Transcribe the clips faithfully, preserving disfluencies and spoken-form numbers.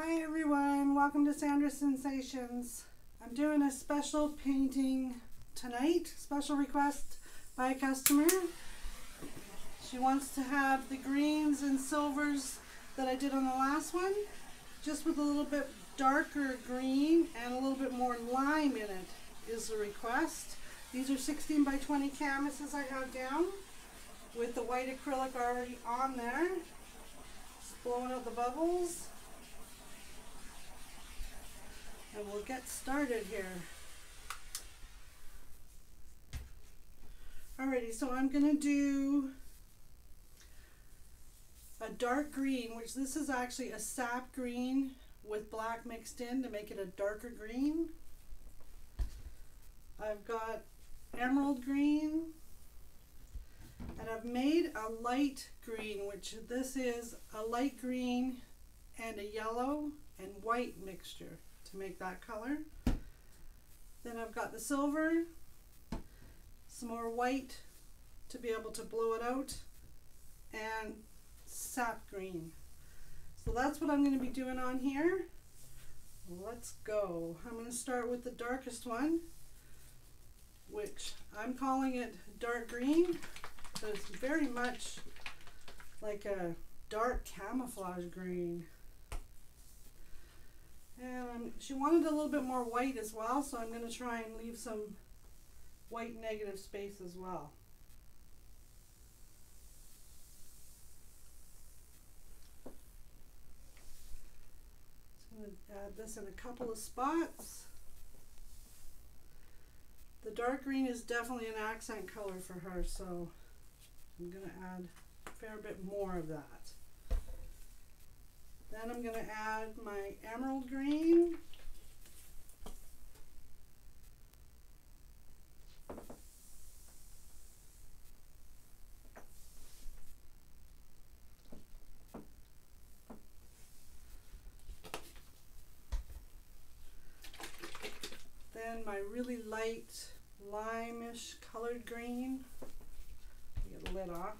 Hi everyone, welcome to Sandra's Sensations. I'm doing a special painting tonight, special request by a customer. She wants to have the greens and silvers that I did on the last one, just with a little bit darker green and a little bit more lime in it is the request. These are sixteen by twenty canvases I have down with the white acrylic already on there. Just blowing out the bubbles. And we'll get started here. Alrighty, so I'm going to do a dark green, which this is actually a sap green with black mixed in to make it a darker green. I've got emerald green, and I've made a light green, which this is a light green and a yellow and white mixture to make that color. Then I've got the silver, some more white to be able to blow it out, and sap green. So that's what I'm going to be doing on here. Let's go. I'm going to start with the darkest one, which I'm calling it dark green. So it's very much like a dark camouflage green. And um, she wanted a little bit more white as well, so I'm going to try and leave some white negative space as well. Just going to add this in a couple of spots. The dark green is definitely an accent color for her, so I'm going to add a fair bit more of that. Then I'm going to add my emerald green. Then my really light lime-ish colored green. Get the lid off.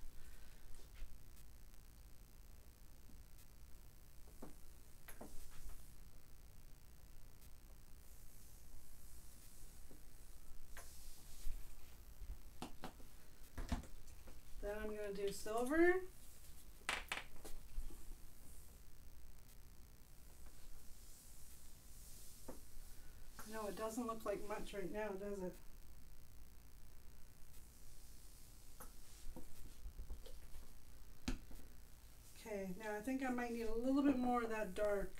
Then I'm going to do silver. No, it doesn't look like much right now, does it? Okay, now I think I might need a little bit more of that dark.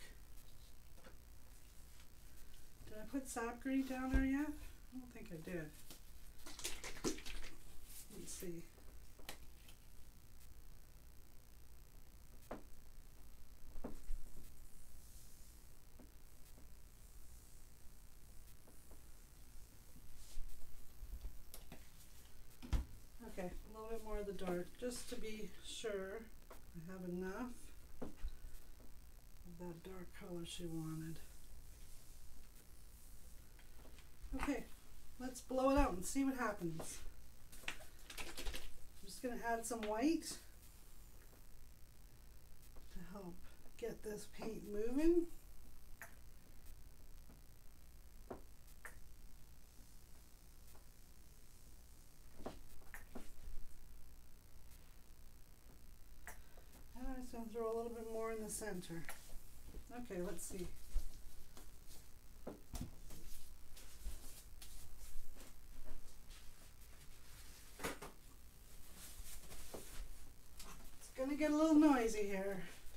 Did I put sap green down there yet? I don't think I did. Let's see. Okay, a little bit more of the dark, just to be sure I have enough of that dark color she wanted. Okay, let's blow it out and see what happens. I'm just going to add some white to help get this paint moving. I'm going to throw a little bit more in the center. Okay, let's see. It's going to get a little noisy here.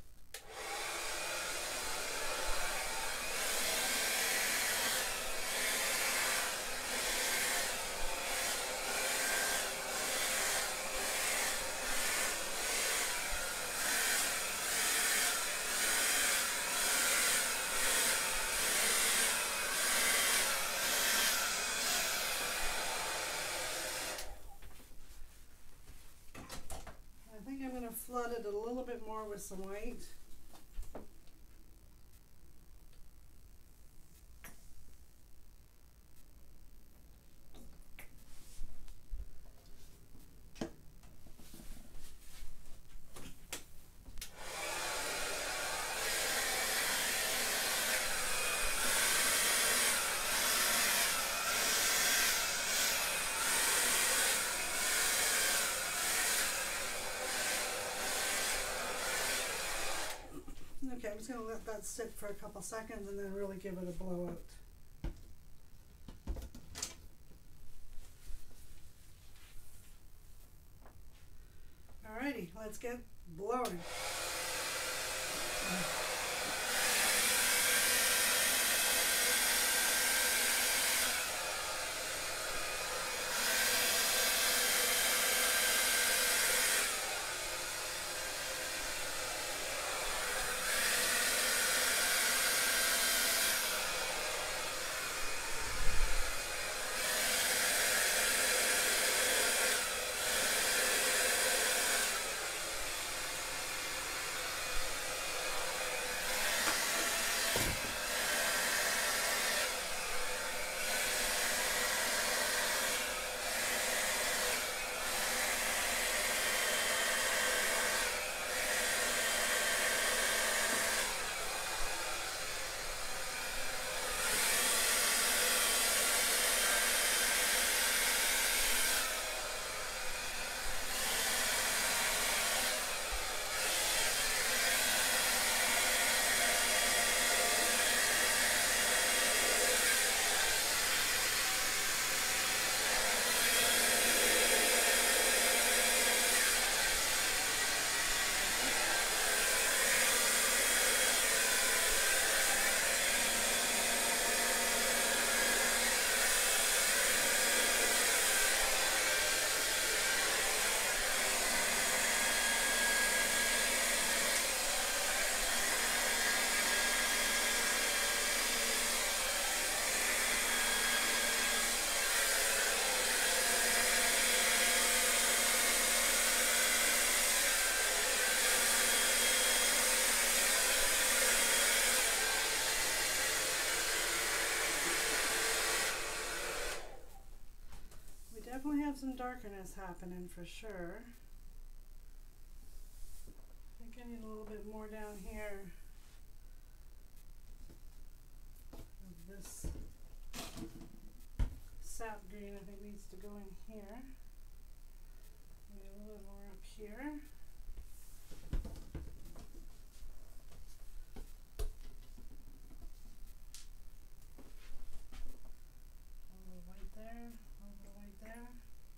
I'm going to flood it a little bit more with some white. Okay, I'm just going to let that sit for a couple seconds and then really give it a blowout. Alrighty, let's get blowing. Definitely have some darkness happening for sure. I think I need a little bit more down here of this sap green. I think needs to go in here. Maybe a little bit more up here. A little white there. There.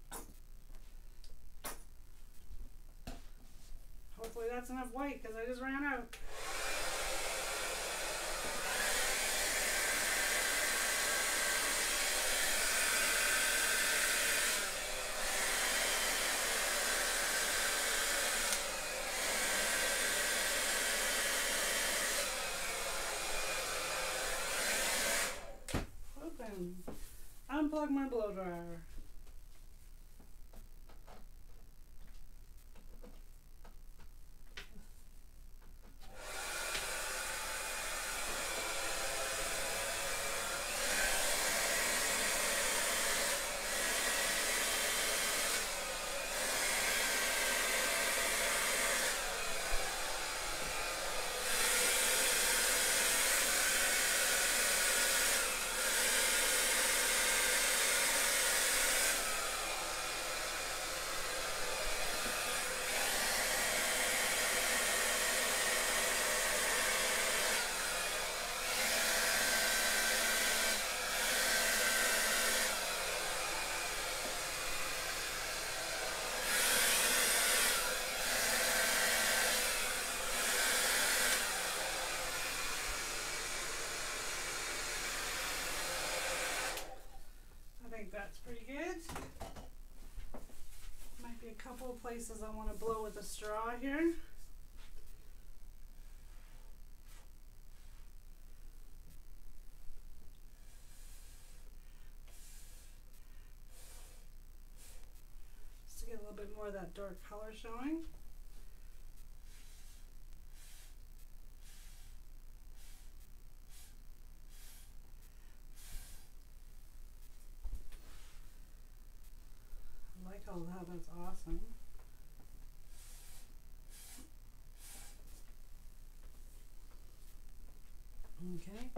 Hopefully that's enough white because I just ran out. Open. Unplug my blow dryer. That's pretty good. Might be a couple of places I want to blow with a straw here. Just to get a little bit more of that dark color showing. Oh, wow, that's awesome. Okay.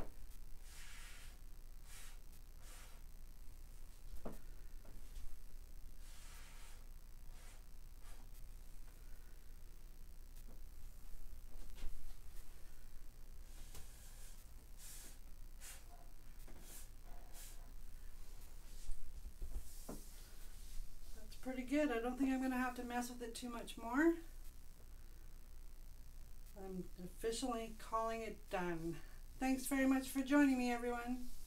good. I don't think I'm going to have to mess with it too much more. I'm officially calling it done. Thanks very much for joining me, everyone.